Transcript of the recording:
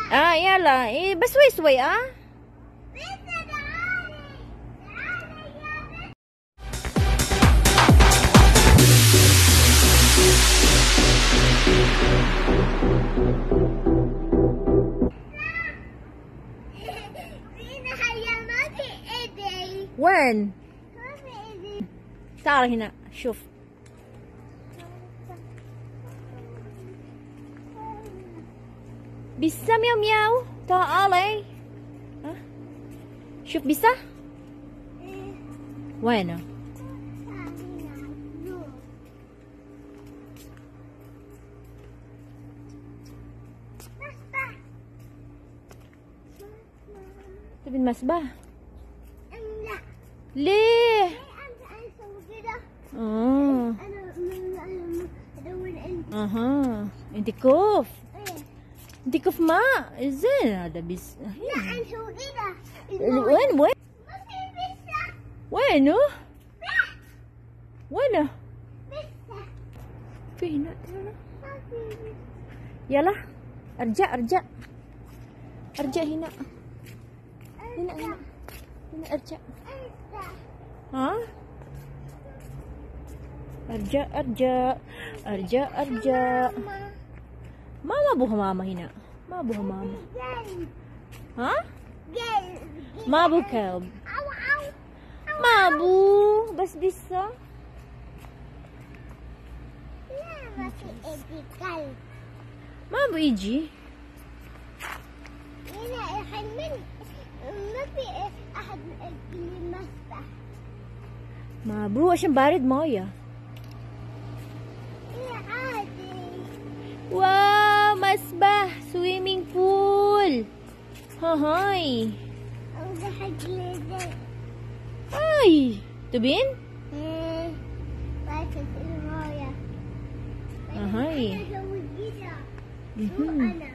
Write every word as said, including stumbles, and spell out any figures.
اه يلا إيه بس شوي شوي. اه وين؟ تعال هنا شوف. bisa مياو مياو تعالي. ها شوف bisa وينه؟ تبي المسبح؟ ليه؟ اه اها انت كوف. انت كوف ماء زين هذا بس. لا نسوي كذا. وين وين؟ وينه؟ وينه؟ في هنا. يلا ارجع ارجع ارجع هنا هنا هنا هنا ارجع. ها ارجع ارجع ارجع ارجع. ماما ابوها ماما هنا. ما ابوها ماما. ها ما ابو كلب. ما ابو بس bisa. ما ابو يجي. هنا يحمل ما في احد المسبح. ما ابو عشان بارد مويه. ايه عادي. واو مسبح سويمينج بول. ها هاي هاي تبين؟ ايه بس المويه. ها هاي انا